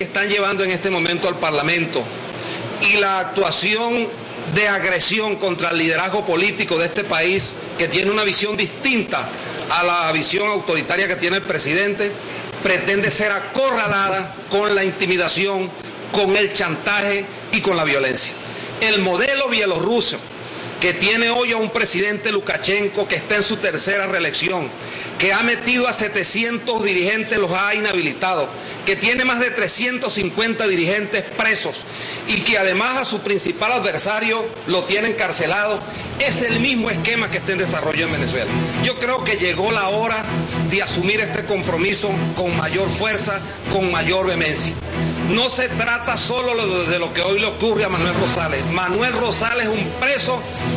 están llevando en este momento al Parlamento y la actuación de agresión contra el liderazgo político de este país, que tiene una visión distinta a la visión autoritaria que tiene el presidente, pretende ser acorralada con la intimidación, con el chantaje y con la violencia. El modelo bielorruso, que tiene hoy a un presidente Lukashenko que está en su tercera reelección, que ha metido a 700 dirigentes, los ha inhabilitado, que tiene más de 350 dirigentes presos y que además a su principal adversario lo tiene encarcelado, es el mismo esquema que está en desarrollo en Venezuela. Yo creo que llegó la hora de asumir este compromiso con mayor fuerza, con mayor vehemencia. No se trata solo de lo que hoy le ocurre a Manuel Rosales. Manuel Rosales es un preso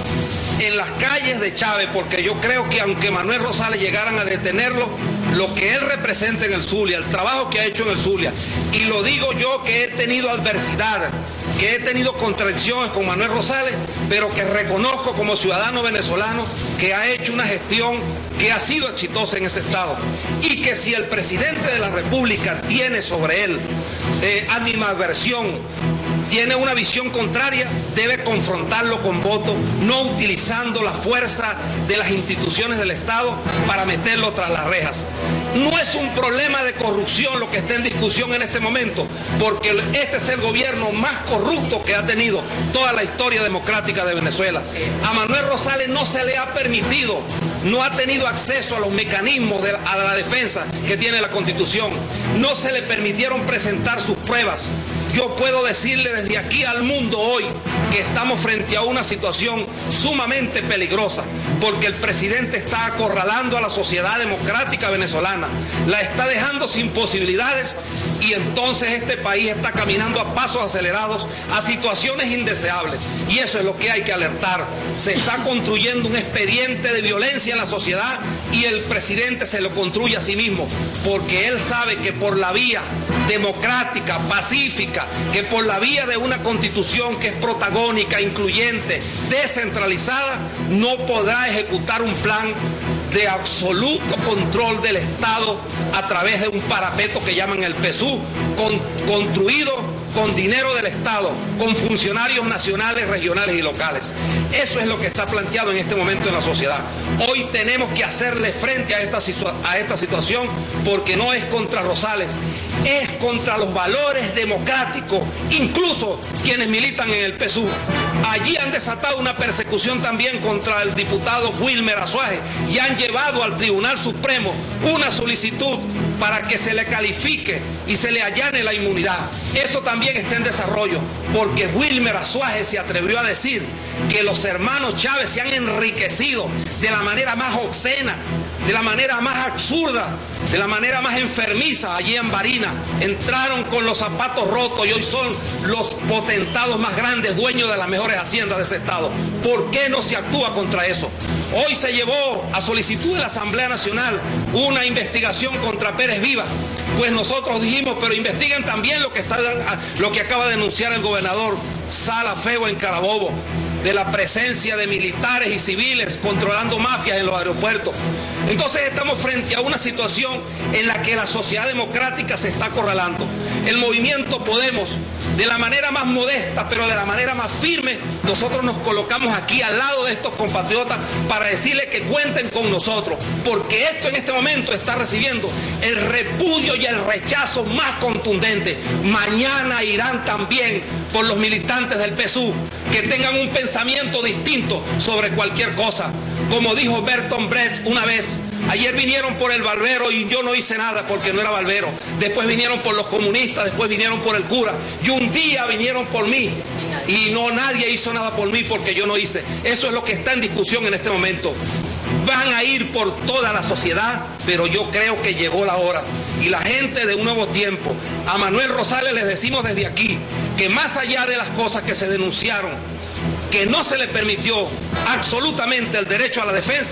en las calles de Chávez, porque yo creo que aunque Manuel Rosales llegaran a detenerlo, lo que él representa en el Zulia, el trabajo que ha hecho en el Zulia, y lo digo yo que he tenido adversidad, que he tenido contradicciones con Manuel Rosales, pero que reconozco como ciudadano venezolano que ha hecho una gestión que ha sido exitosa en ese estado, y que si el presidente de la República tiene sobre él animadversión, tiene una visión contraria, debe confrontarlo con voto, no utilizando la fuerza de las instituciones del Estado para meterlo tras las rejas. No es un problema de corrupción lo que está en discusión en este momento, porque este es el gobierno más corrupto que ha tenido toda la historia democrática de Venezuela. A Manuel Rosales no se le ha permitido, no ha tenido acceso a los mecanismos a la defensa que tiene la Constitución, no se le permitieron presentar sus pruebas. Yo puedo decirle desde aquí al mundo hoy que estamos frente a una situación sumamente peligrosa, porque el presidente está acorralando a la sociedad democrática venezolana, la está dejando sin posibilidades, y entonces este país está caminando a pasos acelerados a situaciones indeseables, y eso es lo que hay que alertar. Se está construyendo un expediente de violencia en la sociedad y el presidente se lo construye a sí mismo, porque él sabe que por la vía democrática, pacífica, que por la vía de una constitución que es protagónica, incluyente, descentralizada, no podrá ejecutar un plan de absoluto control del Estado a través de un parapeto que llaman el PSU, construido con dinero del Estado, con funcionarios nacionales, regionales y locales. Eso es lo que está planteado en este momento en la sociedad. Hoy tenemos que hacerle frente a esta situación, porque no es contra Rosales, es contra los valores democráticos, incluso quienes militan en el PSU. Allí han desatado una persecución también contra el diputado Wilmer Azuaje y han llevado al Tribunal Supremo una solicitud para que se le califique y se le allane la inmunidad. Eso también está en desarrollo, porque Wilmer Azuaje se atrevió a decir que los hermanos Chávez se han enriquecido de la manera más obscena, de la manera más absurda, de la manera más enfermiza allí en Barinas. Entraron con los zapatos rotos y hoy son los potentados más grandes, dueños de las mejores haciendas de ese estado. ¿Por qué no se actúa contra eso? Hoy se llevó a solicitud de la Asamblea Nacional una investigación contra Pérez Vivas. Pues nosotros dijimos, pero investiguen también lo que acaba de denunciar el gobernador Sala Febo en Carabobo, de la presencia de militares y civiles controlando mafias en los aeropuertos. Entonces estamos frente a una situación en la que la sociedad democrática se está acorralando. El movimiento Podemos, de la manera más modesta, pero de la manera más firme, nosotros nos colocamos aquí al lado de estos compatriotas para decirles que cuenten con nosotros, porque esto en este momento está recibiendo el repudio y el rechazo más contundente. Mañana irán también por los militantes del PSU, que tengan un pensamiento distinto sobre cualquier cosa. Como dijo Bertolt Brecht una vez, ayer vinieron por el barbero y yo no hice nada porque no era barbero. Después vinieron por los comunistas, después vinieron por el cura. Y un día vinieron por mí y nadie hizo nada por mí porque yo no hice. Eso es lo que está en discusión en este momento. Van a ir por toda la sociedad, pero yo creo que llegó la hora. Y la gente de Un Nuevo Tiempo, a Manuel Rosales les decimos desde aquí que más allá de las cosas que se denunciaron, que no se le permitió absolutamente el derecho a la defensa,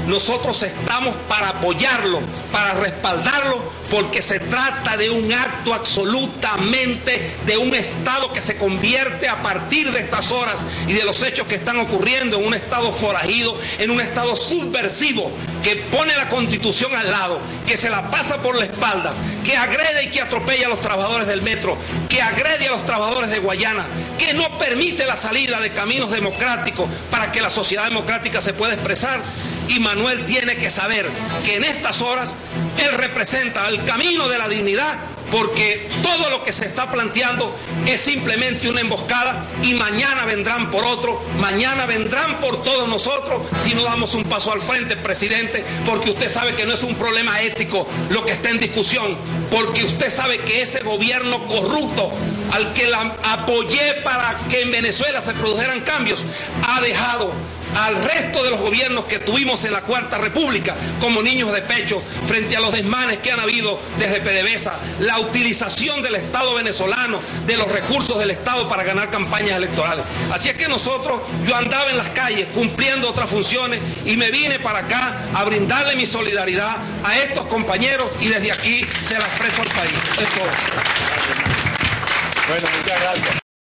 nosotros estamos para apoyarlo, para respaldarlo, porque se trata de un acto absolutamente de un Estado que se convierte a partir de estas horas y de los hechos que están ocurriendo en un Estado forajido, en un Estado subversivo, que pone la Constitución al lado, que se la pasa por la espalda, que agrede y que atropella a los trabajadores del metro, que agrede a los trabajadores de Guayana, que no permite la salida de caminos democráticos para que la sociedad democrática se pueda expresar. Y Manuel tiene que saber que en estas horas él representa el camino de la dignidad, porque todo lo que se está planteando es simplemente una emboscada, y mañana vendrán por otro, mañana vendrán por todos nosotros si no damos un paso al frente, presidente, porque usted sabe que no es un problema ético lo que está en discusión, porque usted sabe que ese gobierno corrupto al que la apoyé para que en Venezuela se produjeran cambios, ha dejado al resto de los gobiernos que tuvimos en la Cuarta República como niños de pecho frente a los desmanes que han habido desde PDVSA, la utilización del Estado venezolano, de los recursos del Estado para ganar campañas electorales. Así es que yo andaba en las calles cumpliendo otras funciones y me vine para acá a brindarle mi solidaridad a estos compañeros, y desde aquí se la expreso al país. Es todo. Bueno, muchas gracias.